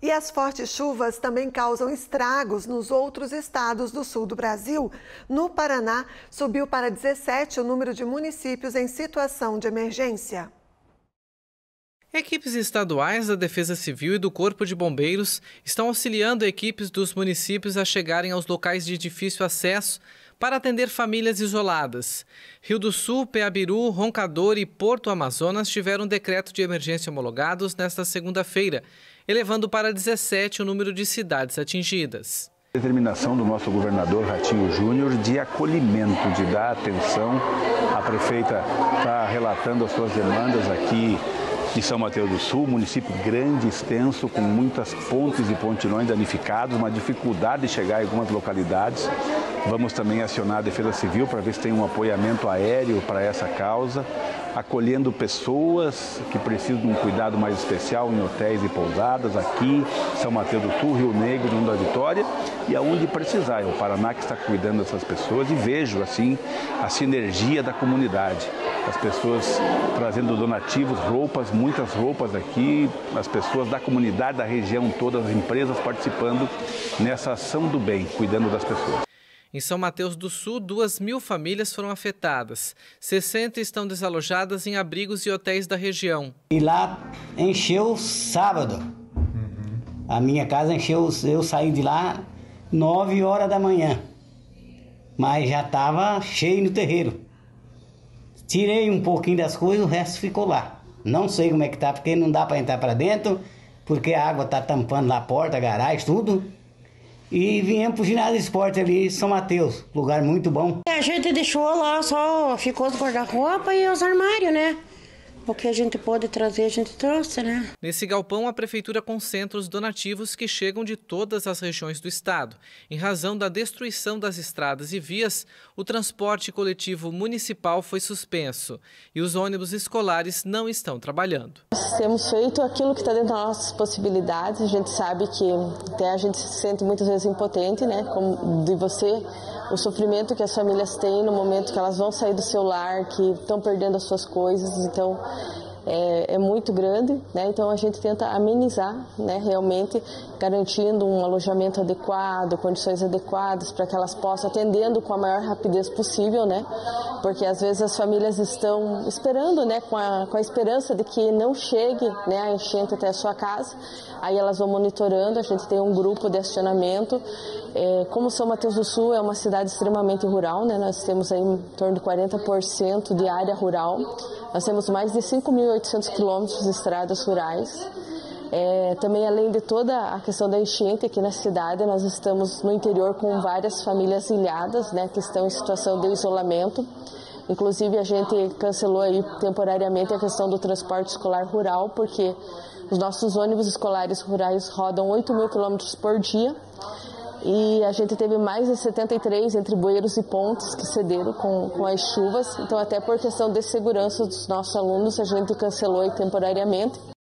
E as fortes chuvas também causam estragos nos outros estados do sul do Brasil. No Paraná, subiu para 17 o número de municípios em situação de emergência. Equipes estaduais da Defesa Civil e do Corpo de Bombeiros estão auxiliando equipes dos municípios a chegarem aos locais de difícil acesso para atender famílias isoladas. Rio do Sul, Peabiru, Roncador e Porto Amazonas tiveram decreto de emergência homologados nesta segunda-feira, elevando para 17 o número de cidades atingidas. Determinação do nosso governador Ratinho Júnior de acolhimento, de dar atenção. A prefeita está relatando as suas demandas aqui de São Mateus do Sul, município grande, extenso, com muitas pontes e pontilhões danificados, uma dificuldade de chegar em algumas localidades. Vamos também acionar a Defesa Civil para ver se tem um apoiamento aéreo para essa causa, acolhendo pessoas que precisam de um cuidado mais especial em hotéis e pousadas, aqui, São Mateus do Sul, Rio Negro, União da Vitória, e aonde precisar. É o Paraná que está cuidando dessas pessoas e vejo, assim, a sinergia da comunidade. As pessoas trazendo donativos, roupas, muitas roupas aqui, as pessoas da comunidade, da região toda, as empresas participando nessa ação do bem, cuidando das pessoas. Em São Mateus do Sul, 2.000 famílias foram afetadas. 60 estão desalojadas em abrigos e hotéis da região. E lá encheu sábado. A minha casa encheu, eu saí de lá 9 horas da manhã. Mas já estava cheio no terreiro. Tirei um pouquinho das coisas, o resto ficou lá. Não sei como é que tá, porque não dá para entrar para dentro, porque a água tá tampando lá a porta, a garagem, tudo. E viemos pro ginásio de esporte ali, São Mateus, lugar muito bom. A gente deixou lá, só ficou os guarda-roupa e os armários, né? O que a gente pôde trazer, a gente trouxe, né? Nesse galpão, a prefeitura concentra os donativos que chegam de todas as regiões do estado. Em razão da destruição das estradas e vias, o transporte coletivo municipal foi suspenso e os ônibus escolares não estão trabalhando. Nós temos feito aquilo que está dentro das nossas possibilidades. A gente sabe que até a gente se sente muitas vezes impotente, né? Como de você, o sofrimento que as famílias têm no momento que elas vão sair do seu lar, que estão perdendo as suas coisas. Então, é muito grande, né? Então a gente tenta amenizar, né? Realmente garantindo um alojamento adequado, condições adequadas para que elas possam, atendendo com a maior rapidez possível, né? Porque às vezes as famílias estão esperando, né? Com a esperança de que não chegue, né, a enchente até a sua casa. Aí elas vão monitorando, a gente tem um grupo de acionamento. Como São Mateus do Sul é uma cidade extremamente rural, né? Nós temos aí em torno de 40% de área rural. Nós temos mais de 5.800 quilômetros de estradas rurais. Também, além de toda a questão da enchente aqui na cidade, nós estamos no interior com várias famílias ilhadas, né, que estão em situação de isolamento. Inclusive, a gente cancelou aí temporariamente a questão do transporte escolar rural, porque os nossos ônibus escolares rurais rodam 8.000 quilômetros por dia. E a gente teve mais de 73 entre bueiros e pontes que cederam com as chuvas. Então, até por questão de segurança dos nossos alunos, a gente cancelou aí temporariamente.